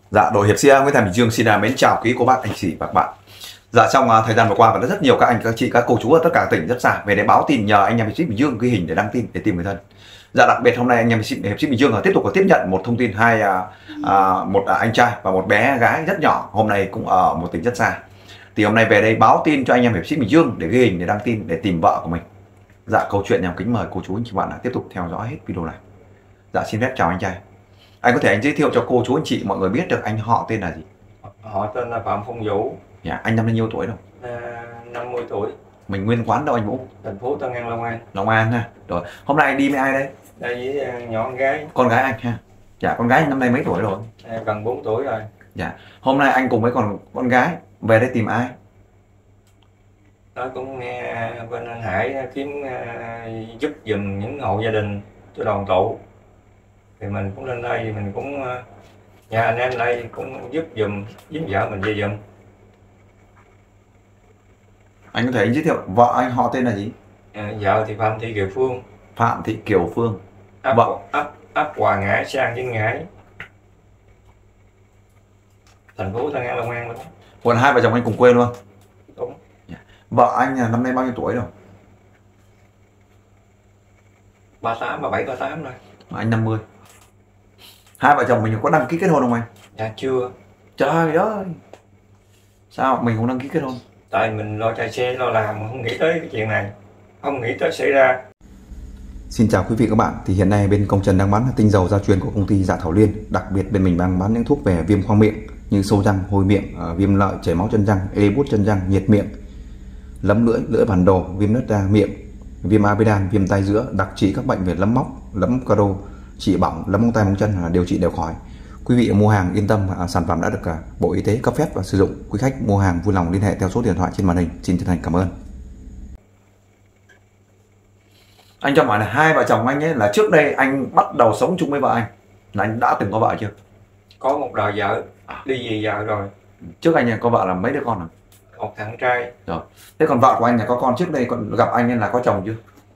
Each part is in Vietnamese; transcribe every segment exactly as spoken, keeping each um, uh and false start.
Dạ, đội hiệp sĩ Nguyễn Thành Bình Dương xin mến chào quý cô bác anh chị và các bạn. Dạ, trong uh, thời gian vừa qua và rất nhiều các anh các chị các cô chú ở tất cả tỉnh rất xa về để báo tin nhờ anh em hiệp sĩ Bình Dương ghi hình để đăng tin để tìm người thân. Dạ, đặc biệt hôm nay anh em hiệp sĩ, hiệp sĩ Bình Dương tiếp tục có tiếp nhận một thông tin hai uh, uh, một uh, anh trai và một bé gái rất nhỏ hôm nay cũng ở một tỉnh rất xa. Thì hôm nay về đây báo tin cho anh em hiệp sĩ Bình Dương để ghi hình để đăng tin để tìm vợ của mình. Dạ, câu chuyện em kính mời cô chú anh chị bạn là tiếp tục theo dõi hết video này. Dạ, xin phép chào anh trai. Anh có thể anh giới thiệu cho cô chú anh chị mọi người biết được anh họ tên là gì? Họ tên là Phạm Phong Vũ. Dạ, anh năm bao nhiêu tuổi đâu? À, năm mươi tuổi. Mình nguyên quán đâu anh Vũ? Thành phố Tân An, Long An. Long An ha. Rồi, hôm nay anh đi với ai đây? Đây với uh, nhỏ con gái. Con gái anh ha. Dạ, con gái năm nay mấy tuổi rồi? À, gần bốn tuổi rồi. Dạ, hôm nay anh cùng với con con gái về đây tìm ai? Nó cũng nghe bên anh Hải kiếm uh, giúp giùm những hộ gia đình cho đoàn tụ. Thì mình cũng lên đây, mình cũng uh, nhà anh em đây cũng giúp giùm, giúp vợ mình về giùm. Anh có thể anh giới thiệu vợ anh họ tên là gì? À, vợ thì Phạm Thị Kiều Phương. Phạm Thị Kiều Phương. Ấp, vợ ấp, ấp Hòa Ngãi, Sang Vĩnh Ngãi, thành phố Tân An, Long An luôn. Còn hai vợ chồng anh cùng quê luôn? Đúng. Yeah. Vợ anh là năm nay bao nhiêu tuổi rồi? ba mươi tám, ba mươi bảy, ba mươi tám rồi. Mà anh năm mươi. Hai vợ chồng mình có đăng ký kết hôn không anh? Dạ chưa. Trời ơi, sao mình không đăng ký kết hôn? Tại mình lo chạy xe, lo làm, không nghĩ tới cái chuyện này, không nghĩ tới xảy ra. Xin chào quý vị các bạn. Thì hiện nay bên Công Trần đang bán tinh dầu gia truyền của công ty Dạ Thảo Liên. Đặc biệt bên mình đang bán những thuốc về viêm khoang miệng như sâu răng, hôi miệng, viêm lợi, chảy máu chân răng, ê bút chân răng, nhiệt miệng, lấm lưỡi, lưỡi bản đồ, viêm nứt da miệng, viêm amidan, viêm tai giữa, đặc trị các bệnh về lấm móc, lấm caro, trị bỏng, lấm móng tay móng chân là điều trị đều khỏi. Quý vị mua hàng yên tâm, à, sản phẩm đã được à, Bộ Y tế cấp phép và sử dụng. Quý khách mua hàng vui lòng liên hệ theo số điện thoại trên màn hình. Xin chân thành cảm ơn. Anh cho hỏi là hai vợ chồng anh ấy là trước đây anh bắt đầu sống chung với vợ anh là anh đã từng có vợ chưa? Có một đời vợ, đi về vợ rồi. Trước anh có vợ là mấy đứa con rồi? Một thằng trai. Rồi. Thế còn vợ của anh là có con trước đây còn gặp anh nên là có chồng chưa?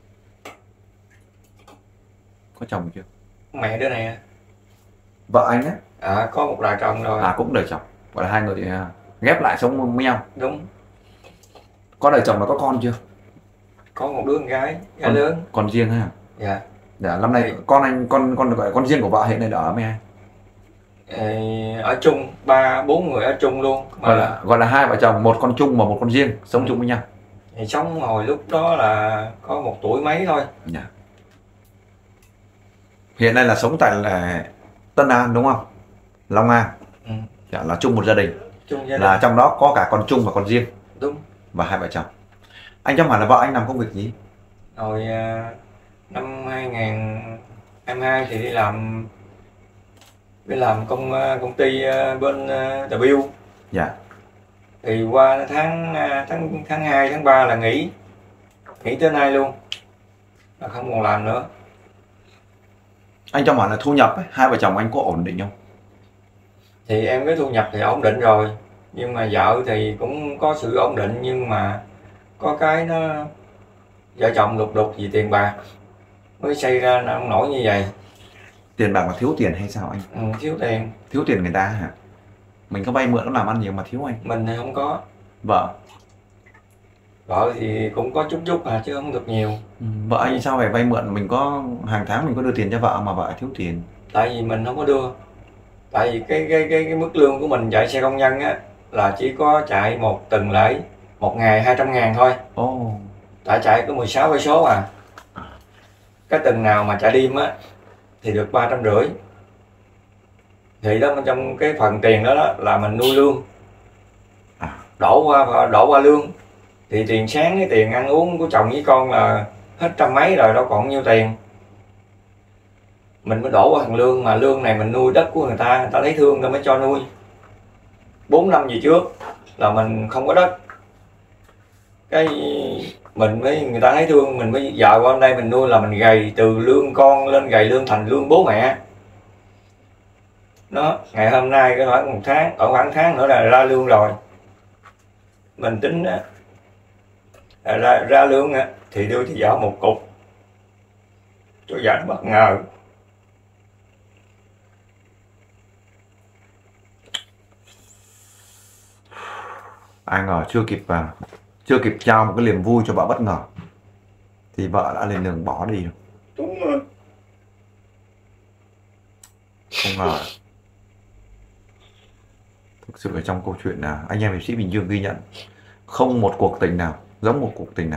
Có chồng chưa? Mẹ đứa này. Vợ anh á? À, có một đời chồng rồi. À, cũng đời chồng. Gọi là hai người ghép lại sống với nhau. Đúng. Có đời chồng là có con chưa? Có một đứa con gái, gái con, lớn. Con riêng ha? Dạ. Dạ, năm nay con anh con con được gọi là con riêng của vợ hiện nay ở với ai? Ở chung, ba bốn người ở chung luôn. Mà gọi là gọi là hai vợ chồng, một con chung và một con riêng sống ừ. chung với nhau. Thì sống hồi lúc đó là có một tuổi mấy thôi. Dạ. Hiện nay là sống tại là Tân An đúng không? Long An. Ừ. Dạ, là chung một gia đình. Chung gia đình. Là trong đó có cả con chung và con riêng. Đúng. Và hai vợ chồng. Anh cho hỏi là vợ anh làm công việc gì? Hồi năm hai nghìn hai mươi hai thì đi làm đi làm công công ty bên W. Dạ. Thì qua tháng tháng tháng hai, tháng ba là nghỉ. Nghỉ tới nay luôn. Là không còn làm nữa. Anh cho hỏi là thu nhập ấy, hai vợ chồng anh có ổn định không? Thì em cái thu nhập thì ổn định rồi. Nhưng mà vợ thì cũng có sự ổn định, nhưng mà có cái nó vợ chồng lục đục vì tiền bạc mới xây ra nông nổi như vậy. Tiền bạc là thiếu tiền hay sao anh? Ừ, thiếu tiền. Thiếu tiền người ta hả? Mình có vay mượn nó làm ăn nhiều mà thiếu anh? Mình thì không có. Vợ? Vợ thì cũng có chút chút à, chứ không được nhiều. Ừ, vợ anh sao phải vay mượn? Mình có hàng tháng mình có đưa tiền cho vợ mà vợ thiếu tiền. Tại vì mình không có đưa. Tại vì cái cái cái, cái mức lương của mình chạy xe công nhân á là chỉ có chạy một tuần lễ một ngày hai trăm ngàn thôi. Ồ. Oh. Tại chạy có mười sáu cây số à. Cái tuần nào mà chạy đêm á thì được ba trăm rưỡi. Thì đó trong cái phần tiền đó, đó là mình nuôi lương. Đổ qua đổ qua lương. Thì tiền sáng cái tiền ăn uống của chồng với con là hết trăm mấy rồi, đâu còn nhiêu tiền. Mình mới đổ qua thằng lương, mà lương này mình nuôi đất của người ta, người ta thấy thương người ta mới cho nuôi. Bốn năm về trước là mình không có đất. Cái mình mới người ta thấy thương mình mới vợ qua đây mình nuôi, là mình gầy từ lương con lên gầy lương thành lương bố mẹ. Đó, ngày hôm nay cái khoảng một tháng, ở khoảng tháng nữa là ra lương rồi. Mình tính á, ra, ra lương á, thì đưa cho vợ một cục cho vợ bất ngờ. Ai ngờ chưa kịp vào, chưa kịp trao một cái niềm vui cho vợ bất ngờ thì vợ đã lên đường bỏ đi. Đúng rồi. Không ngờ. Thực sự ở trong câu chuyện là anh em hiệp sĩ Bình Dương ghi nhận không một cuộc tình nào giống một cuộc tình nào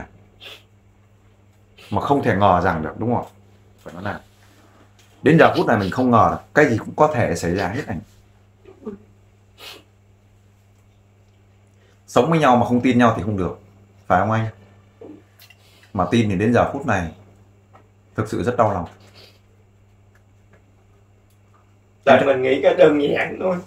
mà không thể ngờ rằng được, đúng không? Phải nói là đến giờ phút này mình không ngờ là cái gì cũng có thể xảy ra hết anh. Sống với nhau mà không tin nhau thì không được, phải không anh? Mà tin thì đến giờ phút này thực sự rất đau lòng. Tại mình nghĩ cái đơn giản thôi.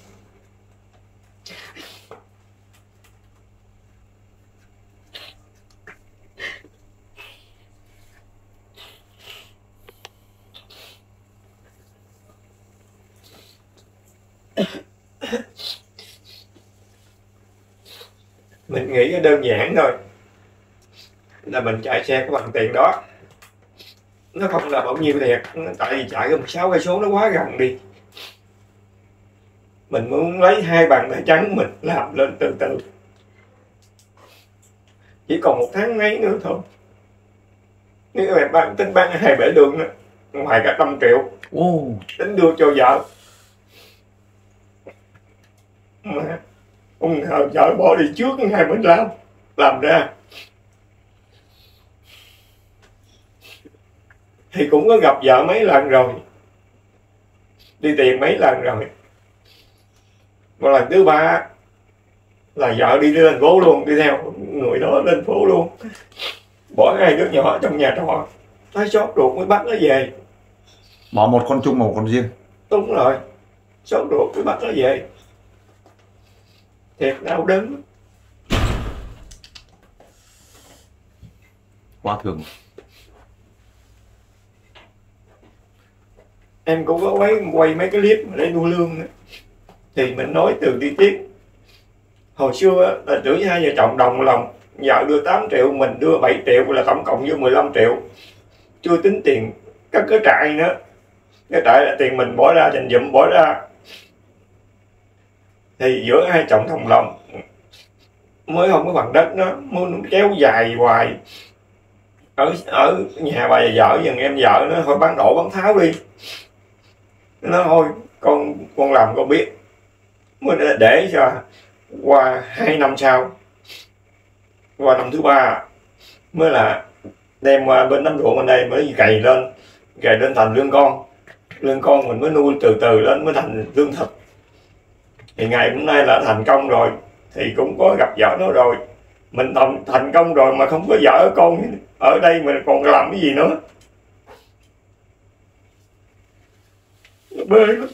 Mình nghĩ cái đơn giản thôi là mình chạy xe cái bằng tiền đó, nó không là bao nhiêu thiệt, tại vì chạy một sáu cây số nó quá gần đi. Mình muốn lấy hai bàn tay trắng mình làm lên từ từ, chỉ còn một tháng mấy nữa thôi. Nếu em bán tính bán hai bể đường nữa, ngoài cả trăm triệu oh. tính đưa cho vợ, mà không ngờ vợ bỏ đi trước ngày mình làm làm ra. Thì cũng có gặp vợ mấy lần rồi, đi tiền mấy lần rồi. Một lần thứ ba là vợ đi lên thành phố luôn, đi theo người đó lên phố luôn, bỏ hai đứa nhỏ trong nhà trọ, thấy sốt ruột mới bắt nó về. Bỏ một con chung một con riêng. Đúng rồi, sốt ruột mới bắt nó về. Thiệt đau đớn. Quá thường. Em cũng có quay, quay mấy cái clip để nuôi lương nữa. Thì mình nói từ chi tiết. Hồi xưa là tưởng hai vợ chồng đồng lòng, vợ đưa tám triệu, mình đưa bảy triệu, là tổng cộng vô mười lăm triệu. Chưa tính tiền các cái trại nữa. Cái trại là tiền mình bỏ ra, dành dụm bỏ ra. Thì giữa hai chồng đồng lòng mới không có bằng đất, nó muốn kéo dài hoài. Ở ở nhà bà vợ dần em vợ nó thôi bán đổ bán tháo đi. Nó thôi con con làm con biết, mới để cho qua hai năm sau, qua năm thứ ba mới là đem qua bên nắm ruộng bên đây mới cày lên, cày lên thành lương con, lương con mình mới nuôi từ từ lên mới thành lương thực. Thì ngày hôm nay là thành công rồi, thì cũng có gặp vợ nó rồi, mình thành thành công rồi mà không có vợ con ở đây mình còn làm cái gì nữa. Bơi lắm.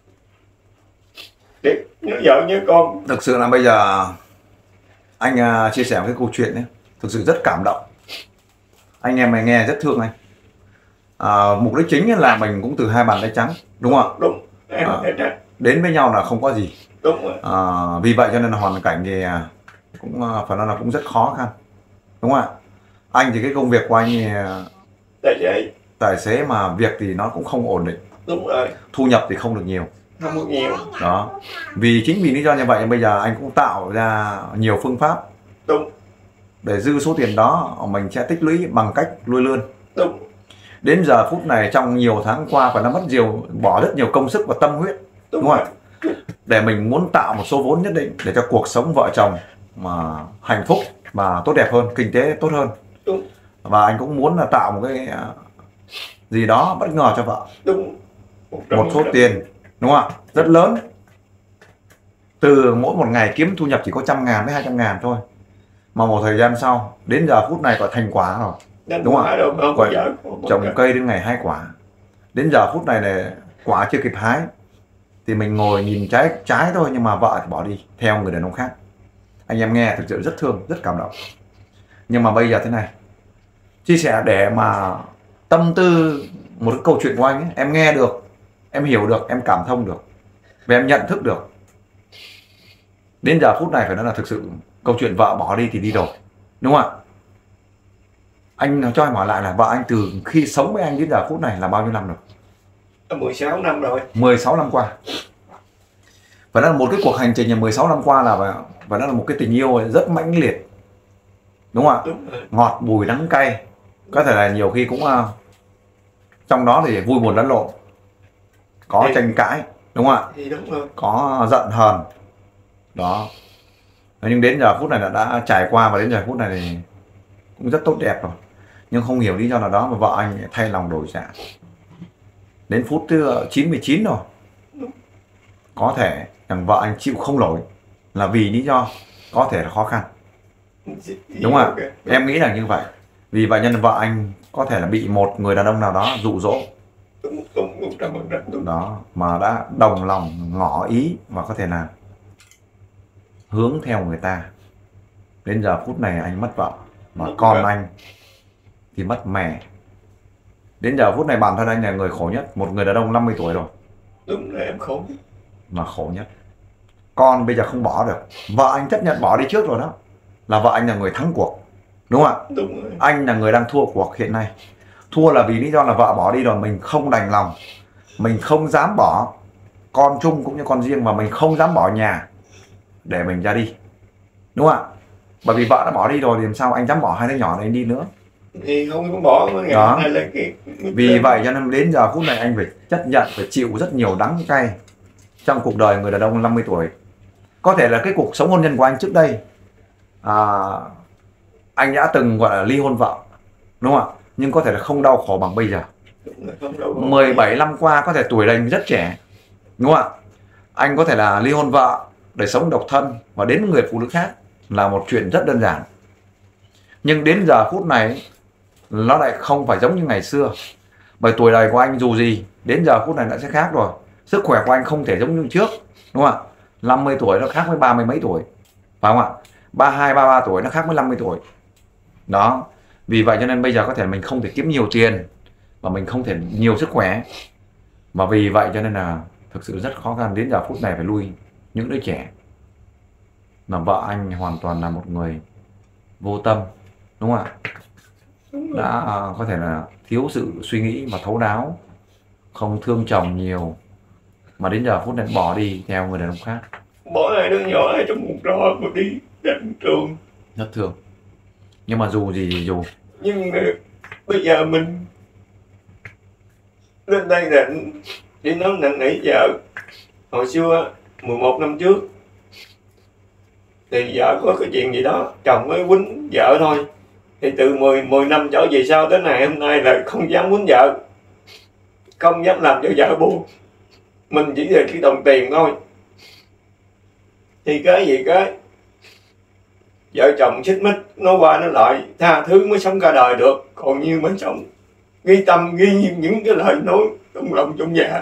Để nhớ vợ nhớ con. Thực sự là bây giờ anh uh, chia sẻ một cái câu chuyện ấy, thực sự rất cảm động. Anh em mày nghe rất thương anh. À, mục đích chính là mình cũng từ hai bàn tay trắng, đúng không ạ? Đúng. Em à, đến với nhau là không có gì. Đúng rồi. À, vì vậy cho nên là hoàn cảnh thì cũng phải nói là cũng rất khó khăn, đúng không ạ? Anh thì cái công việc của anh thì tài xế, tài xế mà việc thì nó cũng không ổn định. Đúng rồi. Thu nhập thì không được nhiều. Không được nhiều. Đó. Vì chính vì lý do như vậy bây giờ anh cũng tạo ra nhiều phương pháp. Đúng. Để dư số tiền đó mình sẽ tích lũy bằng cách nuôi lươn. Đúng. Đến giờ phút này trong nhiều tháng qua và nó mất nhiều, bỏ rất nhiều công sức và tâm huyết, đúng, đúng không ạ? Để mình muốn tạo một số vốn nhất định để cho cuộc sống vợ chồng mà hạnh phúc và tốt đẹp hơn, kinh tế tốt hơn. Đúng. Và anh cũng muốn là tạo một cái gì đó bất ngờ cho vợ. Đúng. Một số tiền, đúng không ạ? Rất lớn. Từ mỗi một ngày kiếm thu nhập chỉ có trăm ngàn đến hai trăm ngàn thôi. Mà một thời gian sau, đến giờ phút này có thành quả rồi. Đúng không ạ? Trồng cây đến ngày hai quả. Đến giờ phút này này quả chưa kịp hái thì mình ngồi nhìn trái trái thôi, nhưng mà vợ thì bỏ đi theo người đàn ông khác. Anh em nghe thực sự rất thương, rất cảm động. Nhưng mà bây giờ thế này, chia sẻ để mà tâm tư một cái câu chuyện của anh ấy, em nghe được, em hiểu được, em cảm thông được và em nhận thức được. Đến giờ phút này phải nói là thực sự câu chuyện vợ bỏ đi thì đi rồi, đúng không ạ? Anh cho em hỏi lại là vợ anh từ khi sống với anh đến giờ phút này là bao nhiêu năm rồi? mười sáu năm rồi. mười sáu năm qua. Phải nói là một cái cuộc hành trình mười sáu năm qua là và nó là một cái tình yêu rất mãnh liệt, đúng không ạ? Đúng rồi. Ngọt bùi đắng cay, có thể là nhiều khi cũng uh, trong đó thì vui buồn lẫn lộn, có Thì- tranh cãi, đúng không ạ? Thì đúng rồi. Có giận hờn đó, nhưng đến giờ phút này là đã trải qua, và đến giờ phút này thì cũng rất tốt đẹp rồi. Nhưng không hiểu lý do nào đó mà vợ anh lại thay lòng đổi dạ đến phút thứ chín mươi chín rồi. Có thể rằng vợ anh chịu không nổi là vì lý do có thể là khó khăn, đúng không ạ? Ok. Em nghĩ là như vậy. Vì vậy nên vợ anh có thể là bị một người đàn ông nào đó dụ dỗ Đúng, đúng, đúng, trăm phần trăm đúng. đó, mà đã đồng lòng ngỏ ý và có thể là hướng theo người ta. Đến giờ phút này anh mất vợ và Đúng con rồi. anh thì mất mẹ. Đến giờ phút này bản thân anh là người khổ nhất, một người đàn ông năm mươi tuổi rồi Đúng là em khổ. mà khổ nhất. Con bây giờ không bỏ được, vợ anh chấp nhận bỏ đi trước rồi đó, là vợ anh là người thắng cuộc, đúng không ạ? Đúng rồi. Anh là người đang thua cuộc hiện nay. Thua là vì lý do là vợ bỏ đi rồi, mình không đành lòng, mình không dám bỏ con chung cũng như con riêng, mà mình không dám bỏ nhà để mình ra đi, đúng không ạ? Bởi vì vợ đã bỏ đi rồi thì làm sao anh dám bỏ hai đứa nhỏ này đi nữa. Thì không có bỏ mới Đó. ngày này là cái Vì vậy cho nên đến giờ phút này anh phải chấp nhận, phải chịu rất nhiều đắng cay trong cuộc đời người đàn ông năm mươi tuổi. Có thể là cái cuộc sống hôn nhân của anh trước đây à, anh đã từng gọi là ly hôn vợ, đúng không ạ? Nhưng có thể là không đau khổ bằng bây giờ. Đúng rồi, không đâu. mười bảy năm qua có thể tuổi anh rất trẻ, đúng không ạ? Anh có thể là ly hôn vợ để sống độc thân và đến người phụ nữ khác là một chuyện rất đơn giản. Nhưng đến giờ phút này nó lại không phải giống như ngày xưa. Bởi tuổi đời của anh dù gì đến giờ phút này đã sẽ khác rồi. Sức khỏe của anh không thể giống như trước, đúng không ạ? năm mươi tuổi nó khác với ba mươi mấy tuổi, phải không ạ? ba mươi hai, ba mươi ba tuổi nó khác với năm mươi tuổi. Đó. Vì vậy cho nên bây giờ có thể mình không thể kiếm nhiều tiền và mình không thể nhiều sức khỏe. Và vì vậy cho nên là thực sự rất khó khăn đến giờ phút này phải nuôi những đứa trẻ. Mà vợ anh hoàn toàn là một người vô tâm, đúng không ạ? Đã à, có thể là thiếu sự suy nghĩ và thấu đáo, không thương chồng nhiều, mà đến giờ phút này bỏ đi theo người đàn ông khác. Bỏ hai đứa nhỏ ở trong một trò mà đi đến trường. Rất thương. Nhưng mà dù gì thì dù Nhưng mà bây giờ mình lên đây định đi nói năn nỉ vợ. Hồi xưa mười một năm trước thì vợ có cái chuyện gì đó chồng mới quýnh vợ thôi, thì từ mười mười năm trở về sau tới ngày hôm nay là không dám quýnh vợ, không dám làm cho vợ buồn, mình chỉ về cái đồng tiền thôi. Thì cái gì cái vợ chồng xích mích nói qua nói lại, tha thứ mới sống cả đời được, còn như mình sống ghi tâm ghi những cái lời nói trong lòng trong dạ,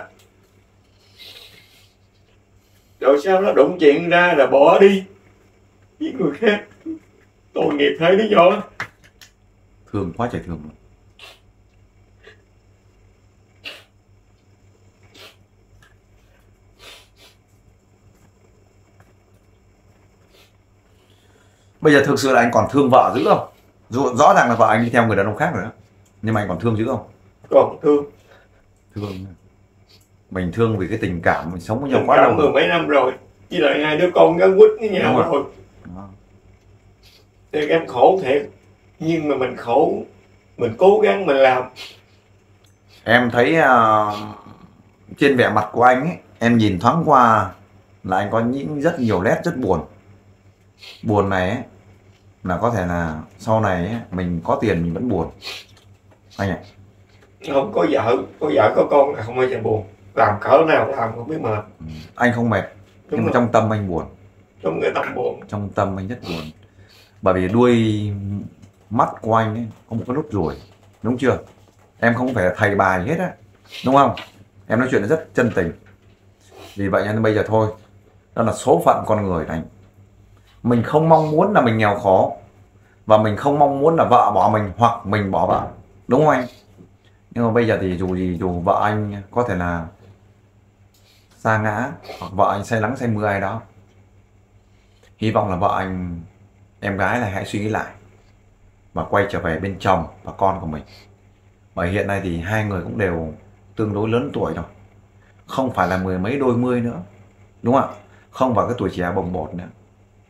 rồi sau nó đụng chuyện ra là bỏ đi với người khác. Tội nghiệp hai đứa nhỏ. thương quá trời thương. Bây giờ thực sự là anh còn thương vợ dữ không? Dù rõ ràng là vợ anh đi theo người đàn ông khác rồi đó, nhưng mà anh còn thương dữ không? Còn thương. Thương. Mình thương vì cái tình cảm mình sống với nhau Tình quá cảm lâu mười rồi. mấy năm rồi, với lại hai đứa con gắn quýt với nhau Đúng rồi. rồi. Đó. Thì em khổ thiệt, nhưng mà mình khổ, mình cố gắng mình làm. Em thấy uh, trên vẻ mặt của anh ấy, em nhìn thoáng qua là anh có những rất nhiều nét rất buồn. Buồn này ấy, là có thể là sau này ấy, mình có tiền mình vẫn buồn anh ạ. Không có vợ, có vợ có con là không bao giờ buồn, làm cỡ nào làm không biết mà. Ừ. Anh không mệt, Đúng nhưng mà rồi. trong tâm anh buồn. Trong cái tâm buồn. Trong tâm anh rất buồn. Bởi vì đuôi mắt của anh ấy có một cái nốt ruồi, đúng chưa? Em không phải là thầy bài gì hết á, đúng không? Em nói chuyện rất chân tình. Vì vậy nên bây giờ thôi, đó là số phận con người anh. Mình không mong muốn là mình nghèo khó, và mình không mong muốn là vợ bỏ mình hoặc mình bỏ vợ, đúng không anh? Nhưng mà bây giờ thì dù gì dù vợ anh có thể là sa ngã, hoặc vợ anh say nắng say mưa ai đó, hy vọng là vợ anh, em gái này hãy suy nghĩ lại và quay trở về bên chồng và con của mình. Bởi hiện nay thì hai người cũng đều tương đối lớn tuổi rồi, không phải là mười mấy đôi mươi nữa, đúng không ạ? Không phải cái tuổi trẻ bồng bột nữa.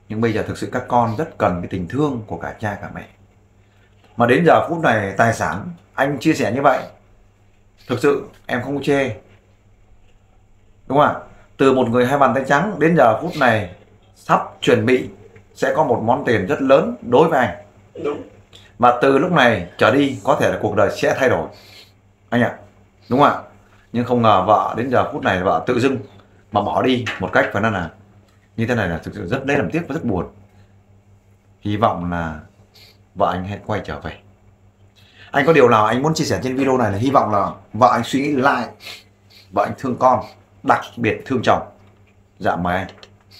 Nhưng bây giờ thực sự các con rất cần cái tình thương của cả cha cả mẹ. Mà đến giờ phút này tài sản anh chia sẻ như vậy, thực sự em không chê, đúng không ạ? Từ một người hai bàn tay trắng đến giờ phút này sắp chuẩn bị sẽ có một món tiền rất lớn đối với anh. Đúng. Và từ lúc này trở đi có thể là cuộc đời sẽ thay đổi anh ạ, đúng không ạ? Nhưng không ngờ vợ đến giờ phút này vợ tự dưng mà bỏ đi một cách phải nói là như thế này là thực sự rất lấy làm tiếc và rất buồn. Hy vọng là vợ anh hãy quay trở về. Anh có điều nào anh muốn chia sẻ trên video này là hy vọng là vợ anh suy nghĩ lại, vợ anh thương con, đặc biệt thương chồng. Dạ mời anh.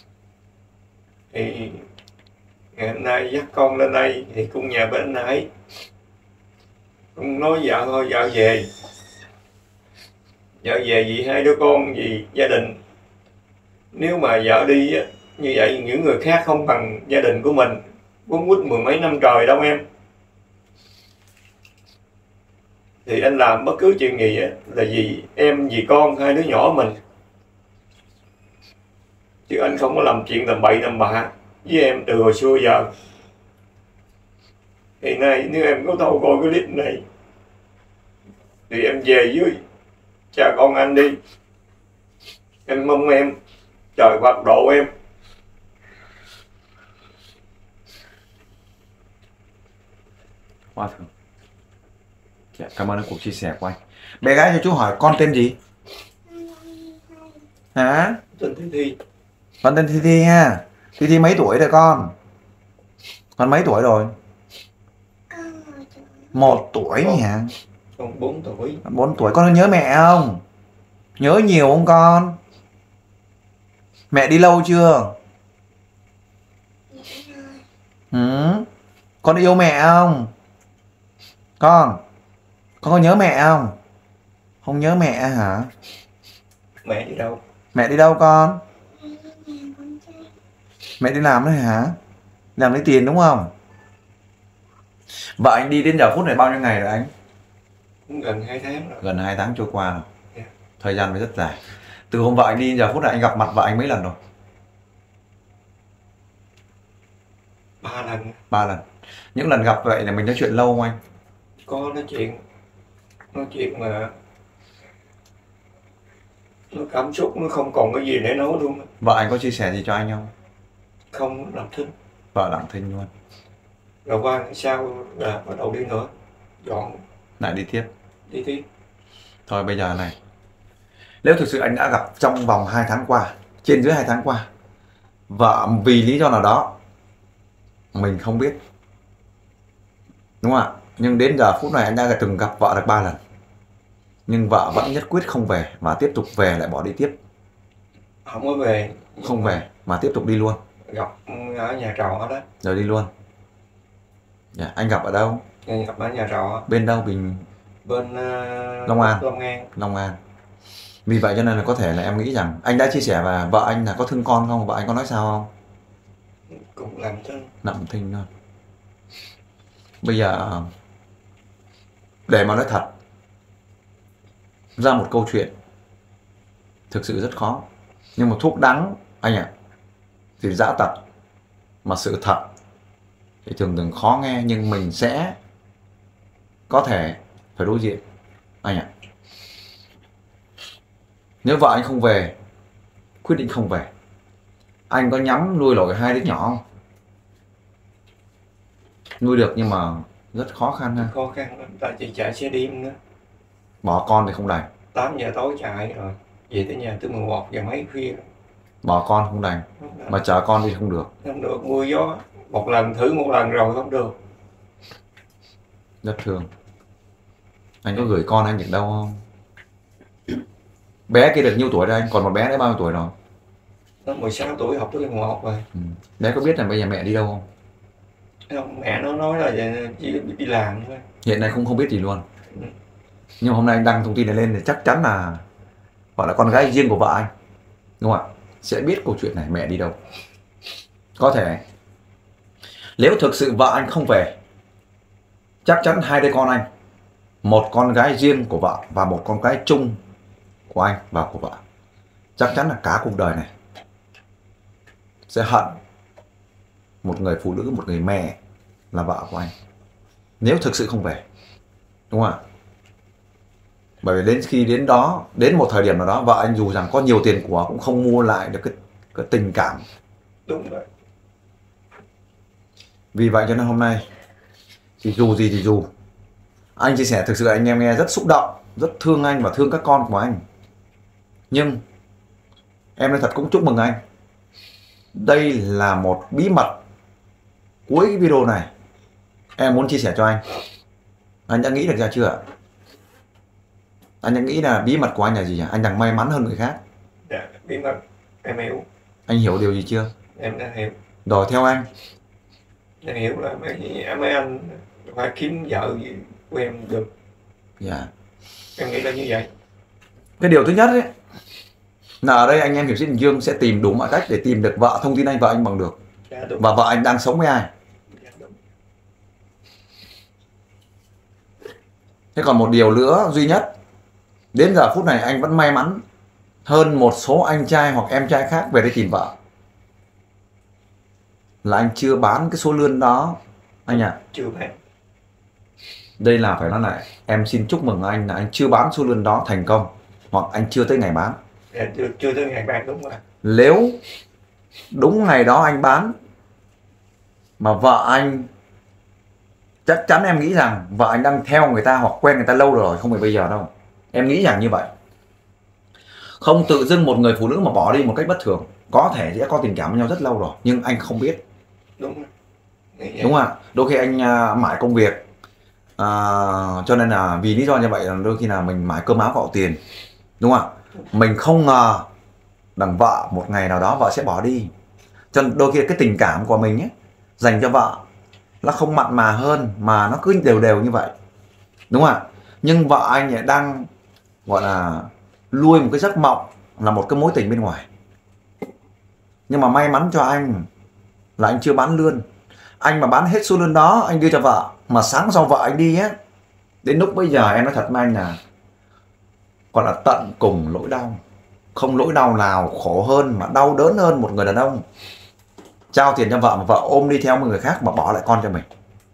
Thì ngày hôm nay dắt con lên đây thì cũng nhà bên ấy cũng nói vợ thôi, vợ về vợ về vì hai đứa con, vì gia đình. Nếu mà vợ đi á, như vậy những người khác không bằng gia đình của mình, quấn quýt mười mấy năm trời đâu em. Thì anh làm bất cứ chuyện gì á là vì em, vì con, hai đứa nhỏ mình, chứ anh không có làm chuyện tầm bậy tầm bạ với em từ hồi xưa giờ. Thì nay nếu em có thâu coi cái clip này thì em về với cha con anh đi. Em mong em trời Phật độ em. Hoa thường. Dạ, cảm ơn cuộc chia sẻ của anh. Bé gái cho chú hỏi con tên gì? Hả? Tên Thi Thi. Con tên Thi Thi ha. Thi Thi mấy tuổi rồi con? Con mấy tuổi rồi? Một tuổi hả? Con bốn tuổi. Bốn tuổi. Con nhớ mẹ không? Nhớ nhiều không con? Mẹ đi lâu chưa? Ừ. Con yêu mẹ không? Con Con có nhớ mẹ không? Không nhớ mẹ hả? Mẹ đi đâu? Mẹ đi đâu con? Mẹ đi làm đấy hả? Làm lấy tiền đúng không? Vợ anh đi đến giờ phút này bao nhiêu ngày rồi anh? Cũng gần hai tháng rồi. Gần hai tháng trôi qua rồi. Yeah. Thời gian mới rất dài. Từ hôm vợ anh đi đến giờ phút này anh gặp mặt vợ anh mấy lần rồi? Ba lần. Ba lần. Những lần gặp vậy là mình nói chuyện lâu không anh? Có nói chuyện. Nói chuyện mà nó cảm xúc, nó không còn cái gì để nói luôn. Vợ anh có chia sẻ gì cho anh không? Không làm thinh. Vợ lặng thinh luôn. Rồi qua sau là bắt đầu đi nữa. Dọn. Lại đi tiếp. Đi tiếp. Thôi bây giờ này, nếu thực sự anh đã gặp trong vòng hai tháng qua, trên dưới hai tháng qua, vợ vì lý do nào đó mình không biết, đúng không ạ? Nhưng đến giờ phút này anh đã từng gặp vợ được ba lần, nhưng vợ vẫn nhất quyết không về và tiếp tục về lại bỏ đi tiếp. Không có về. Không về mà tiếp tục đi luôn. Gặp ở nhà trọ đó. Rồi đi luôn. Dạ, anh gặp ở đâu? Gặp ở nhà trọ. Bên đâu? Bình... Bên uh, Long An. Long An. Long An. Vì vậy cho nên là có thể là em nghĩ rằng anh đã chia sẻ và vợ anh là có thương con không? Vợ anh có nói sao không? Cũng làm thinh. Làm thinh thôi. Bây giờ để mà nói thật ra một câu chuyện thực sự rất khó. Nhưng mà thuốc đắng anh ạ, thì dã tật, mà sự thật thì thường thường khó nghe, nhưng mình sẽ có thể phải đối diện anh ạ. Nếu vợ anh không về, quyết định không về, anh có nhắm nuôi nổi hai đứa nhỏ không? Nuôi được nhưng mà rất khó khăn ha. Khó khăn lắm, tại chị chạy xe đêm nữa. Bỏ con thì không đành. Tám giờ tối chạy rồi về tới nhà tới mười một giờ mấy khuya. Bỏ con không đành, mà chờ con thì không được. Không được, mưa gió. Một lần thử một lần rồi không được. Rất thương. Anh có gửi con anh được đâu không? Bé kia được nhiêu tuổi rồi anh? Còn một bé nữa bao nhiêu tuổi rồi? Nó mười sáu tuổi, học tới mười một rồi. Ừ. Bé có biết là bây giờ mẹ đi đâu không? Không, mẹ nó nói là chỉ đi làm thôi. Hiện nay không không biết gì luôn. Ừ. Nhưng hôm nay anh đăng thông tin này lên thì chắc chắn là gọi là con gái riêng của vợ anh, đúng không ạ? Sẽ biết câu chuyện này mẹ đi đâu. Có thể nếu thực sự vợ anh không về, chắc chắn hai đứa con anh, một con gái riêng của vợ và một con gái chung của anh và của vợ, chắc chắn là cả cuộc đời này sẽ hận một người phụ nữ, một người mẹ là vợ của anh, nếu thực sự không về, đúng không ạ? Bởi vì đến khi đến đó, đến một thời điểm nào đó, vợ anh dù rằng có nhiều tiền của cũng không mua lại được cái, cái tình cảm. Đúng rồi. Vì vậy cho nên hôm nay thì dù gì thì dù, anh chia sẻ thực sự anh em nghe rất xúc động, rất thương anh và thương các con của anh. Nhưng em nói thật cũng chúc mừng anh. Đây là một bí mật cuối cái video này em muốn chia sẻ cho anh. Anh đã nghĩ được ra chưa ạ? Anh đã nghĩ là bí mật của anh là gì ạ? Anh đang may mắn hơn người khác. Dạ, bí mật em hiểu. Anh hiểu điều gì chưa? Em đã hiểu. Rồi theo anh. Em hiểu là mấy, mấy anh phải kiếm vợ của em được. Dạ. Em nghĩ là như vậy. Cái điều thứ nhất ấy là ở đây anh em hiệp sĩ Bình Dương sẽ tìm đủ mọi cách để tìm được vợ, thông tin anh vợ anh bằng được. Dạ, đúng. Và vợ anh đang sống với ai. Dạ, đúng. Thế còn một điều nữa duy nhất, đến giờ phút này anh vẫn may mắn hơn một số anh trai hoặc em trai khác về đây tìm vợ, là anh chưa bán cái số lươn đó anh ạ. À. Chưa bán. Đây là phải nói lại, em xin chúc mừng anh là anh chưa bán số lươn đó thành công, hoặc anh chưa tới ngày bán. Dạ, chưa, chưa tới ngày bán, đúng rồi. Nếu đúng ngày đó anh bán mà vợ anh, chắc chắn em nghĩ rằng vợ anh đang theo người ta hoặc quen người ta lâu rồi, không phải bây giờ đâu. Em nghĩ rằng như vậy. Không tự dưng một người phụ nữ mà bỏ đi một cách bất thường, có thể sẽ có tình cảm với nhau rất lâu rồi nhưng anh không biết. Đúng. Đúng không ạ? Đôi khi anh uh, mãi công việc, uh, cho nên là vì lý do như vậy là đôi khi là mình mãi cơm áo gạo tiền, đúng không ạ? Mình không ngờ đằng vợ một ngày nào đó vợ sẽ bỏ đi, cho nên đôi khi cái tình cảm của mình ấy dành cho vợ nó không mặn mà hơn, mà nó cứ đều đều như vậy, đúng không ạ? Nhưng vợ anh ấy đang gọi là nuôi một cái giấc mộng là một cái mối tình bên ngoài. Nhưng mà may mắn cho anh là anh chưa bán lươn. Anh mà bán hết số lươn đó anh đưa cho vợ, mà sáng sau vợ anh đi á, đến lúc bây giờ em nói thật với anh là còn là tận cùng nỗi đau. Không nỗi đau nào khổ hơn mà đau đớn hơn một người đàn ông trao tiền cho vợ mà vợ ôm đi theo một người khác mà bỏ lại con cho mình.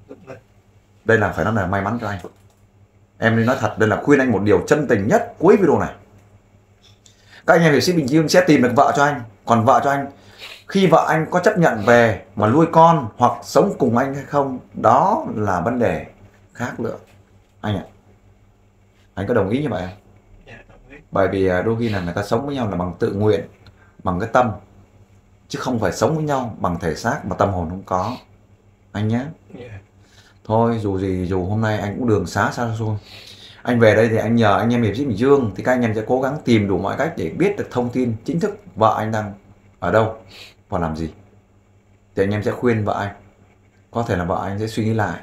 Đây là phải nói là may mắn cho anh. Em nên nói thật, đây là khuyên anh một điều chân tình nhất cuối video này. Các anh em hiệp sĩ Bình Dương sẽ tìm được vợ cho anh. Còn vợ cho anh, khi vợ anh có chấp nhận về mà nuôi con hoặc sống cùng anh hay không, đó là vấn đề khác nữa anh ạ. Anh có đồng ý như vậy không? Dạ, đồng ý. Bởi vì đôi khi là người ta sống với nhau là bằng tự nguyện, bằng cái tâm, chứ không phải sống với nhau bằng thể xác mà tâm hồn không có anh nhé. Dạ. Thôi dù gì dù hôm nay anh cũng đường xá xa xôi, anh về đây thì anh nhờ anh em hiệp sĩ Bình Dương thì các anh em sẽ cố gắng tìm đủ mọi cách để biết được thông tin chính thức vợ anh đang ở đâu và làm gì. Thì anh em sẽ khuyên vợ anh, có thể là vợ anh sẽ suy nghĩ lại.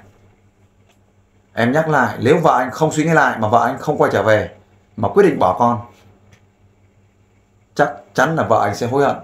Em nhắc lại, nếu vợ anh không suy nghĩ lại mà vợ anh không quay trở về mà quyết định bỏ con, chắc chắn là vợ anh sẽ hối hận.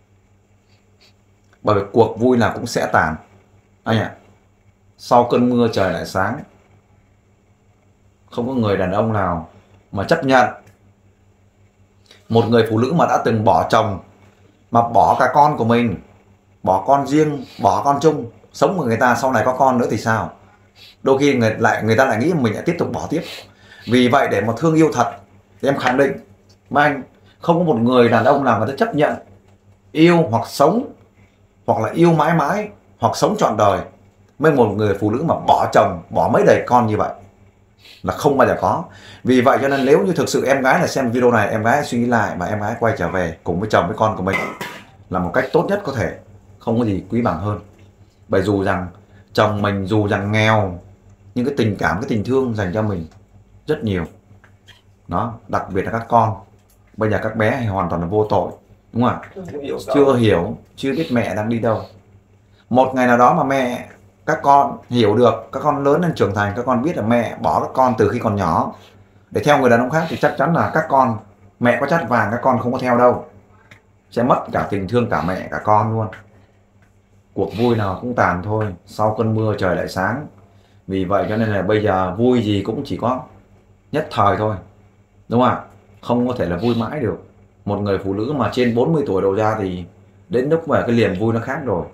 Bởi vì cuộc vui nào cũng sẽ tàn anh ạ. Sau cơn mưa trời lại sáng. Không có người đàn ông nào mà chấp nhận một người phụ nữ mà đã từng bỏ chồng, mà bỏ cả con của mình, bỏ con riêng, bỏ con chung, sống với người ta sau này có con nữa thì sao? Đôi khi người, lại, người ta lại nghĩ mình lại tiếp tục bỏ tiếp. Vì vậy để mà thương yêu thật thì em khẳng định với anh, không có một người đàn ông nào người ta chấp nhận yêu hoặc sống, hoặc là yêu mãi mãi, hoặc sống trọn đời với một người phụ nữ mà bỏ chồng, bỏ mấy đời con như vậy, là không bao giờ có. Vì vậy cho nên nếu như thực sự em gái là xem video này, em gái suy nghĩ lại và em gái quay trở về cùng với chồng với con của mình là một cách tốt nhất có thể. Không có gì quý bằng hơn. Bởi dù rằng chồng mình dù rằng nghèo, nhưng cái tình cảm, cái tình thương dành cho mình rất nhiều. Đó, đặc biệt là các con. Bây giờ các bé thì hoàn toàn là vô tội, đúng không ạ? Chưa hiểu, chưa biết mẹ đang đi đâu. Một ngày nào đó mà mẹ, các con hiểu được, các con lớn lên trưởng thành, các con biết là mẹ bỏ các con từ khi còn nhỏ để theo người đàn ông khác, thì chắc chắn là các con, mẹ có chắt vàng các con không có theo đâu, sẽ mất cả tình thương cả mẹ cả con luôn. Cuộc vui nào cũng tàn thôi, sau cơn mưa trời lại sáng. Vì vậy cho nên là bây giờ vui gì cũng chỉ có nhất thời thôi, đúng không ạ? Không có thể là vui mãi được. Một người phụ nữ mà trên bốn mươi tuổi đầu ra thì đến lúc mà cái niềm vui nó khác rồi.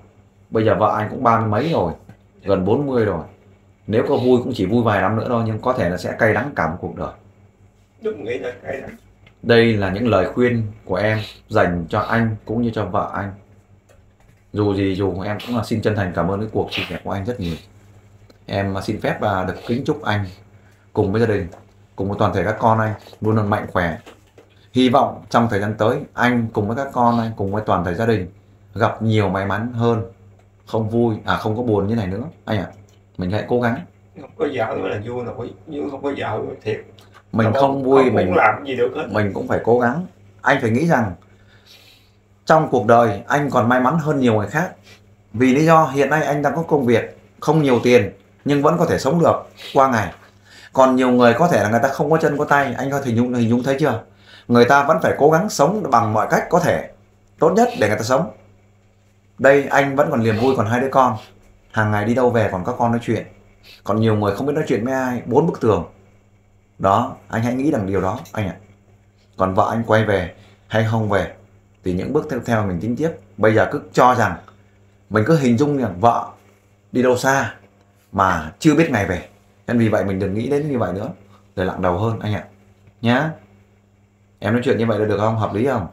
Bây giờ vợ anh cũng ba mươi mấy rồi, gần bốn mươi rồi. Nếu có vui cũng chỉ vui vài năm nữa thôi, nhưng có thể là sẽ cay đắng cả một cuộc đời. Đúng, nghĩ là cay đắng. Đây là những lời khuyên của em dành cho anh cũng như cho vợ anh. Dù gì dù em cũng là xin chân thành cảm ơn cái cuộc chia sẻ của anh rất nhiều. Em xin phép và được kính chúc anh cùng với gia đình, cùng với toàn thể các con anh luôn luôn mạnh khỏe. Hy vọng trong thời gian tới anh cùng với các con anh, cùng với toàn thể gia đình gặp nhiều may mắn hơn, không vui à không có buồn như này nữa anh ạ. À, mình hãy cố gắng. Không có vợ nữa là vui nổi, nhưng không có vợ thiệt. Mình không, không vui không mình làm gì được hết. Mình cũng phải cố gắng. Anh phải nghĩ rằng trong cuộc đời anh còn may mắn hơn nhiều người khác. Vì lý do hiện nay anh đang có công việc, không nhiều tiền nhưng vẫn có thể sống được qua ngày. Còn nhiều người có thể là người ta không có chân có tay, anh có thể hình dung, hình dung thấy chưa? Người ta vẫn phải cố gắng sống bằng mọi cách có thể tốt nhất để người ta sống. Đây anh vẫn còn niềm vui, còn hai đứa con, hàng ngày đi đâu về còn các con nói chuyện. Còn nhiều người không biết nói chuyện với ai, bốn bức tường. Đó, anh hãy nghĩ rằng điều đó anh ạ. À. Còn vợ anh quay về hay không về thì những bước tiếp theo mình tính tiếp. Bây giờ cứ cho rằng mình cứ hình dung rằng vợ đi đâu xa mà chưa biết ngày về. Nên vì vậy mình đừng nghĩ đến như vậy nữa, để lặng đầu hơn anh ạ. À. Nhá. Em nói chuyện như vậy là được không? Hợp lý không?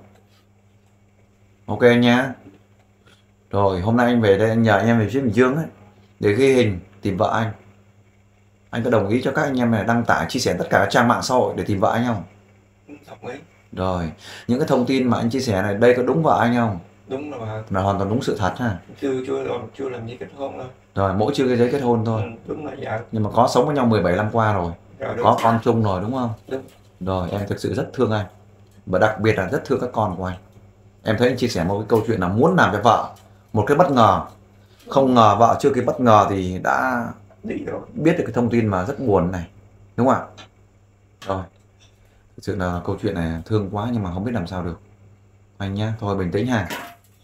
Ok nhá. Rồi hôm nay anh về đây anh nhờ anh em về phía Bình Dương ấy, để ghi hình tìm vợ anh. Anh có đồng ý cho các anh em này đăng tải chia sẻ tất cả các trang mạng xã hội để tìm vợ anh không? Đồng ý. Rồi những cái thông tin mà anh chia sẻ này đây có đúng vợ anh không? Đúng là là hoàn toàn đúng sự thật ha. Chưa chưa làm chưa làm gì kết hôn đâu. Rồi mỗi chưa cái giấy kết hôn thôi. Ừ, đúng là dạ. Nhưng mà có sống với nhau mười bảy năm qua rồi. Rồi, có con chung rồi đúng không? Đúng. Rồi em thực sự rất thương anh. Và đặc biệt là rất thương các con của anh. Em thấy anh chia sẻ một cái câu chuyện là muốn làm cho vợ một cái bất ngờ. Không ngờ vợ chưa kịp bất ngờ thì đã đi rồi. Biết được cái thông tin mà rất buồn này. Đúng không ạ? Rồi. Thực sự là câu chuyện này thương quá nhưng mà không biết làm sao được. Anh nhá, thôi bình tĩnh ha.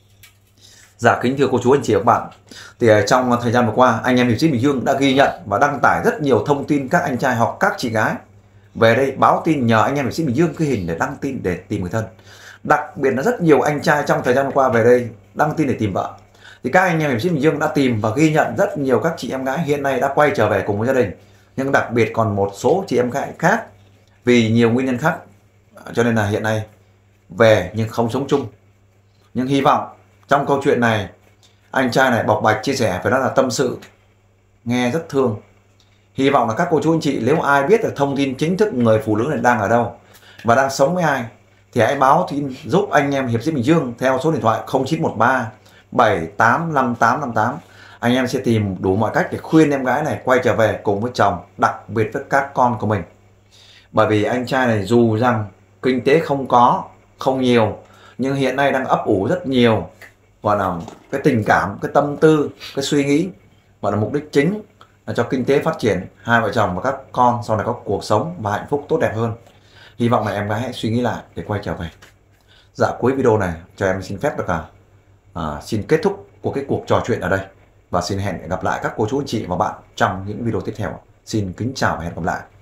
Dạ kính thưa cô chú anh chị và các bạn. Thì trong thời gian vừa qua anh em hiệp sĩ Bình Dương đã ghi nhận và đăng tải rất nhiều thông tin các anh trai hoặc các chị gái về đây báo tin nhờ anh em hiệp sĩ Bình Dương ghi hình để đăng tin để tìm người thân. Đặc biệt là rất nhiều anh trai trong thời gian vừa qua về đây đăng tin để tìm vợ. Thì các anh em hiệp sĩ Bình Dương đã tìm và ghi nhận rất nhiều các chị em gái hiện nay đã quay trở về cùng với gia đình. Nhưng đặc biệt còn một số chị em gái khác vì nhiều nguyên nhân khác cho nên là hiện nay về nhưng không sống chung. Nhưng hy vọng trong câu chuyện này anh trai này bộc bạch chia sẻ phải nói là tâm sự, nghe rất thương. Hy vọng là các cô chú anh chị nếu ai biết được thông tin chính thức người phụ nữ này đang ở đâu và đang sống với ai thì hãy báo tin giúp anh em hiệp sĩ Bình Dương theo số điện thoại không chín một ba bảy tám năm tám năm tám. Anh em sẽ tìm đủ mọi cách để khuyên em gái này quay trở về cùng với chồng, đặc biệt với các con của mình. Bởi vì anh trai này dù rằng kinh tế không có, không nhiều, nhưng hiện nay đang ấp ủ rất nhiều, gọi là cái tình cảm, cái tâm tư, cái suy nghĩ, gọi là mục đích chính là cho kinh tế phát triển, hai vợ chồng và các con sau này có cuộc sống và hạnh phúc tốt đẹp hơn. Hy vọng là em gái hãy suy nghĩ lại để quay trở về. Dạ cuối video này cho em xin phép được à, à xin kết thúc của cái cuộc trò chuyện ở đây và xin hẹn gặp lại các cô chú anh chị và bạn trong những video tiếp theo. Xin kính chào và hẹn gặp lại.